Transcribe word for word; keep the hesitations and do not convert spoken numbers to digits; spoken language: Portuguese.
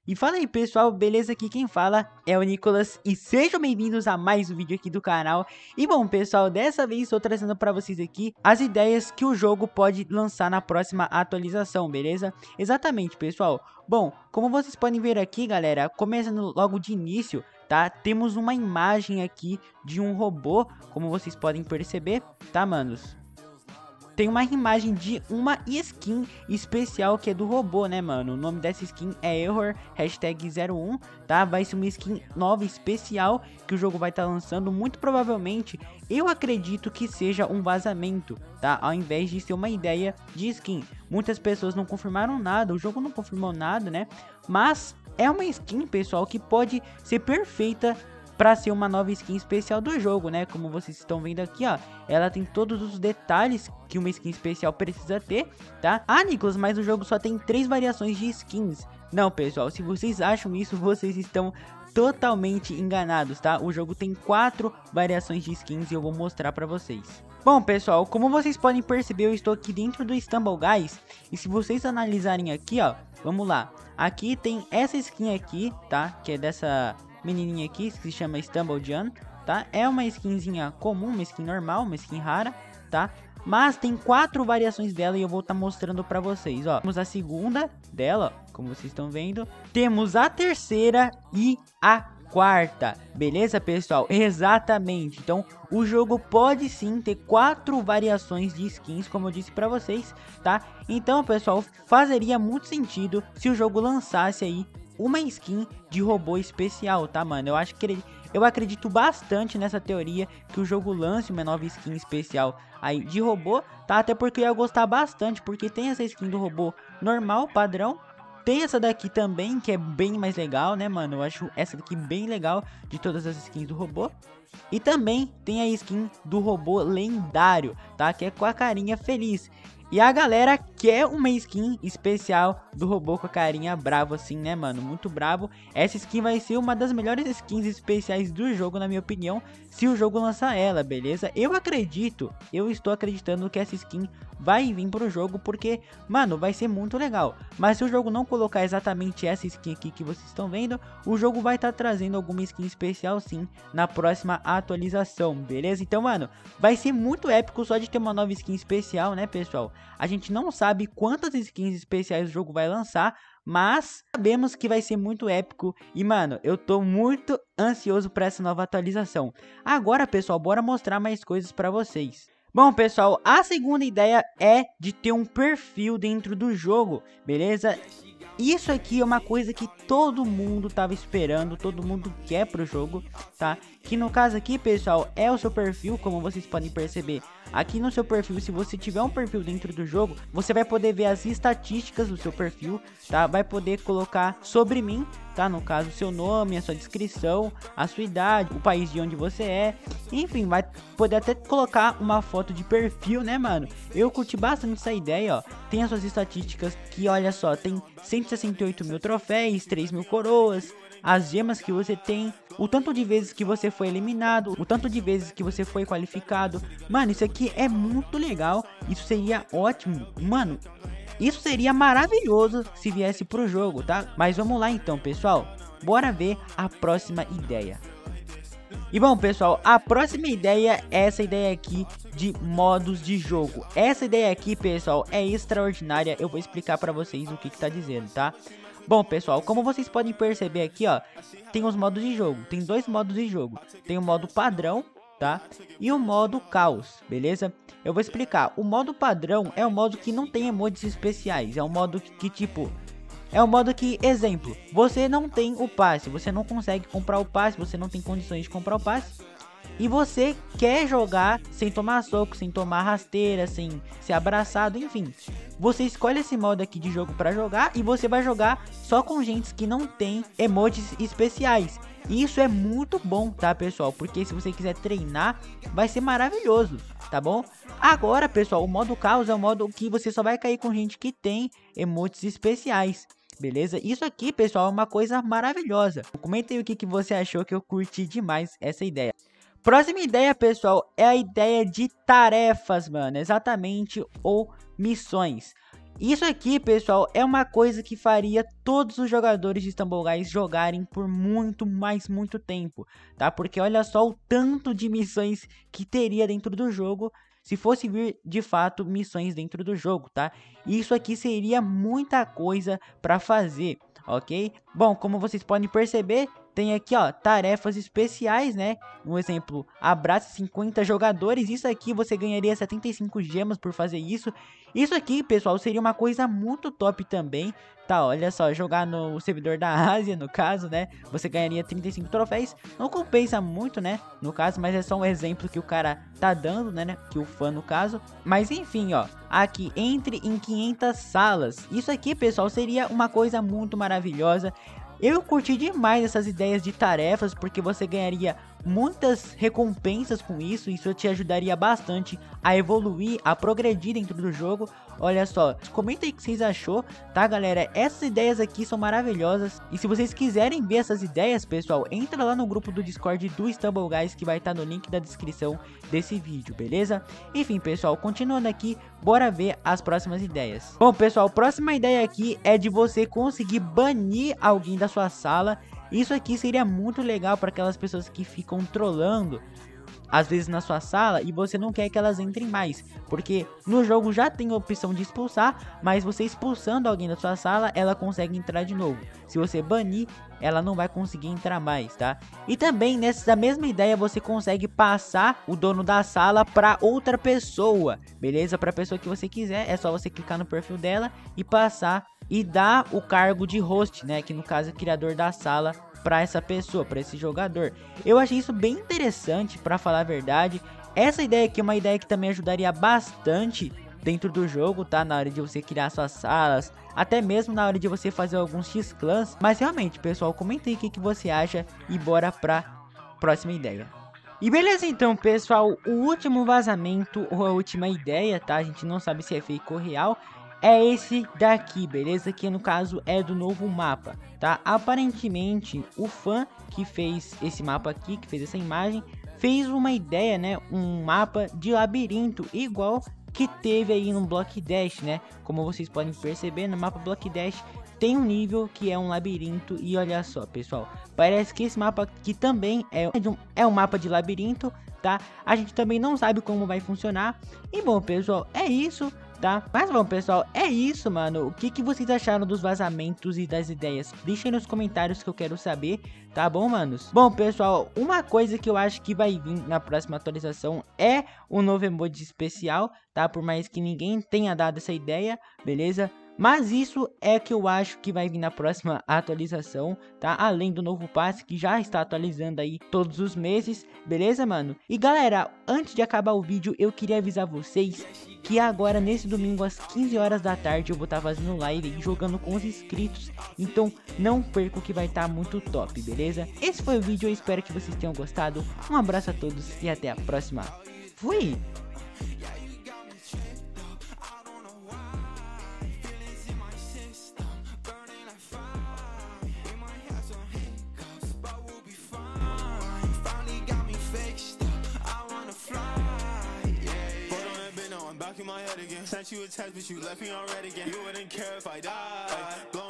E fala aí pessoal, beleza? Aqui quem fala é o Nicolas e sejam bem-vindos a mais um vídeo aqui do canal. E bom pessoal, dessa vez estou trazendo para vocês aqui as ideias que o jogo pode lançar na próxima atualização, beleza? Exatamente pessoal. Bom, como vocês podem ver aqui galera, começando logo de início, tá? Temos uma imagem aqui de um robô, como vocês podem perceber, tá manos? Tem uma imagem de uma skin especial que é do robô, né, mano? O nome dessa skin é Error, hashtag zero um, tá? Vai ser uma skin nova especial que o jogo vai estar tá lançando. Muito provavelmente, eu acredito que seja um vazamento, tá? Ao invés de ser uma ideia de skin. Muitas pessoas não confirmaram nada, o jogo não confirmou nada, né? Mas é uma skin, pessoal, que pode ser perfeita para ser uma nova skin especial do jogo, né? Como vocês estão vendo aqui, ó, ela tem todos os detalhes que uma skin especial precisa ter, tá? Ah, Nicolas, mas o jogo só tem três variações de skins. Não, pessoal, se vocês acham isso, vocês estão totalmente enganados, tá? O jogo tem quatro variações de skins e eu vou mostrar para vocês. Bom, pessoal, como vocês podem perceber, eu estou aqui dentro do Stumble Guys. E se vocês analisarem aqui, ó, vamos lá. Aqui tem essa skin aqui, tá? Que é dessa menininha aqui, que se chama Stumble Jan, tá? É uma skinzinha comum, uma skin normal, uma skin rara, tá? Mas tem quatro variações dela e eu vou estar tá mostrando pra vocês, ó. Temos a segunda dela, ó, como vocês estão vendo. Temos a terceira e a quarta, beleza, pessoal? Exatamente. Então, o jogo pode sim ter quatro variações de skins, como eu disse pra vocês, tá? Então, pessoal, fazeria muito sentido se o jogo lançasse aí uma skin de robô especial, tá, mano? Eu acho que ele, eu acredito bastante nessa teoria que o jogo lance uma nova skin especial aí de robô, tá? Até porque eu ia gostar bastante, porque tem essa skin do robô normal, padrão. Tem essa daqui também, que é bem mais legal, né, mano? Eu acho essa daqui bem legal de todas as skins do robô. E também tem a skin do robô lendário, tá? Que é com a carinha feliz. E a galera quer uma skin especial do robô com a carinha bravo assim, né, mano? Muito bravo. Essa skin vai ser uma das melhores skins especiais do jogo, na minha opinião, se o jogo lançar ela, beleza? Eu acredito, eu estou acreditando que essa skin vai vir pro jogo, porque, mano, vai ser muito legal. Mas se o jogo não colocar exatamente essa skin aqui que vocês estão vendo, o jogo vai estar tá trazendo alguma skin especial sim, na próxima atualização, beleza? Então, mano, vai ser muito épico só de ter uma nova skin especial, né, pessoal? A gente não sabe quantas skins especiais o jogo vai lançar, mas sabemos que vai ser muito épico e, mano, eu tô muito ansioso para essa nova atualização. Agora, pessoal, bora mostrar mais coisas para vocês. Bom, pessoal, a segunda ideia é de ter um perfil dentro do jogo, beleza? Isso aqui é uma coisa que todo mundo tava esperando, todo mundo quer pro jogo, tá? Que no caso aqui, pessoal, é o seu perfil, como vocês podem perceber. Aqui no seu perfil, se você tiver um perfil dentro do jogo, você vai poder ver as estatísticas do seu perfil, tá? Vai poder colocar sobre mim, tá? No caso, seu nome, a sua descrição, a sua idade, o país de onde você é. Enfim, vai poder até colocar uma foto de perfil, né, mano? Eu curti bastante essa ideia, ó. Tem as suas estatísticas que, olha só, tem cento e sessenta e oito mil troféus, três mil coroas, as gemas que você tem, o tanto de vezes que você foi eliminado, o tanto de vezes que você foi qualificado. Mano, isso aqui é muito legal, isso seria ótimo, mano. Isso seria maravilhoso se viesse pro jogo, tá? Mas vamos lá então, pessoal. Bora ver a próxima ideia. E bom, pessoal, a próxima ideia é essa ideia aqui de modos de jogo. Essa ideia aqui, pessoal, é extraordinária. Eu vou explicar pra vocês o que que tá dizendo, tá? Bom, pessoal, como vocês podem perceber aqui, ó, tem os modos de jogo. Tem dois modos de jogo. Tem o modo padrão, tá? E o modo caos, beleza? Eu vou explicar. O modo padrão é o modo que não tem emojis especiais. É um modo que, que tipo... É um modo que, exemplo, você não tem o passe, você não consegue comprar o passe, você não tem condições de comprar o passe. E você quer jogar sem tomar soco, sem tomar rasteira, sem ser abraçado, enfim. Você escolhe esse modo aqui de jogo para jogar e você vai jogar só com gente que não tem emojis especiais. E isso é muito bom, tá, pessoal? Porque se você quiser treinar, vai ser maravilhoso, tá bom? Agora, pessoal, o modo caos é o modo que você só vai cair com gente que tem emotes especiais. Beleza? Isso aqui, pessoal, é uma coisa maravilhosa. Comenta aí o que, que você achou, que eu curti demais essa ideia. Próxima ideia, pessoal, é a ideia de tarefas, mano. Exatamente, ou missões. Isso aqui, pessoal, é uma coisa que faria todos os jogadores de Stumble Guys jogarem por muito, mais muito tempo, tá? Porque olha só o tanto de missões que teria dentro do jogo se fosse vir de fato missões dentro do jogo, tá? Isso aqui seria muita coisa para fazer, ok? Bom, como vocês podem perceber, tem aqui, ó, tarefas especiais, né? Um exemplo, abrace cinquenta jogadores. Isso aqui você ganharia setenta e cinco gemas por fazer isso. Isso aqui, pessoal, seria uma coisa muito top também, tá? Olha só, jogar no servidor da Ásia, no caso, né? Você ganharia trinta e cinco troféus. Não compensa muito, né? No caso, mas é só um exemplo que o cara tá dando, né? né? Que o fã, no caso. Mas enfim, ó, aqui, entre em quinhentas salas. Isso aqui, pessoal, seria uma coisa muito maravilhosa. Eu curti demais essas ideias de tarefas, porque você ganharia muitas recompensas com isso. Isso te ajudaria bastante a evoluir, a progredir dentro do jogo. Olha só, comenta aí o que vocês achou, tá, galera? Essas ideias aqui são maravilhosas. E se vocês quiserem ver essas ideias, pessoal, entra lá no grupo do Discord do Stumble Guys, que vai estar no link da descrição desse vídeo, beleza? Enfim, pessoal, continuando aqui, bora ver as próximas ideias. Bom, pessoal, a próxima ideia aqui é de você conseguir banir alguém da sua sala. Isso aqui seria muito legal para aquelas pessoas que ficam trollando às vezes na sua sala e você não quer que elas entrem mais, porque no jogo já tem a opção de expulsar, mas você expulsando alguém da sua sala, ela consegue entrar de novo. Se você banir, ela não vai conseguir entrar mais, tá? E também nessa mesma ideia você consegue passar o dono da sala para outra pessoa, beleza? Para a pessoa que você quiser, é só você clicar no perfil dela e passar e dar o cargo de host, né? Que no caso é criador da sala, para essa pessoa, para esse jogador. Eu achei isso bem interessante, para falar a verdade. Essa ideia aqui é uma ideia que também ajudaria bastante dentro do jogo, tá? Na hora de você criar suas salas, até mesmo na hora de você fazer alguns X-Clans. Mas realmente, pessoal, comenta aí o que, que você acha e bora pra próxima ideia. E beleza então, pessoal, o último vazamento ou a última ideia, tá? A gente não sabe se é fake ou real. É esse daqui, beleza? Que no caso é do novo mapa, tá? Aparentemente, o fã que fez esse mapa aqui, que fez essa imagem, fez uma ideia, né? Um mapa de labirinto, igual que teve aí no Block Dash, né? Como vocês podem perceber, no mapa Block Dash tem um nível que é um labirinto. E olha só, pessoal, parece que esse mapa aqui também é, um, é um mapa de labirinto, tá? A gente também não sabe como vai funcionar. E bom, pessoal, é isso. Tá? Mas bom, pessoal, é isso, mano. O que, que vocês acharam dos vazamentos e das ideias? Deixem nos comentários que eu quero saber, tá bom, manos? Bom, pessoal, uma coisa que eu acho que vai vir na próxima atualização é o novo emoji especial, tá? Por mais que ninguém tenha dado essa ideia, beleza? Mas isso é que eu acho que vai vir na próxima atualização, tá? Além do novo passe que já está atualizando aí todos os meses, beleza, mano? E galera, antes de acabar o vídeo, eu queria avisar vocês que agora nesse domingo às quinze horas da tarde eu vou estar fazendo live e jogando com os inscritos. Então não perca que vai estar muito top, beleza? Esse foi o vídeo, eu espero que vocês tenham gostado. Um abraço a todos e até a próxima. Fui! My head again. Sent you a text, but you left me on red again. You wouldn't care if I died.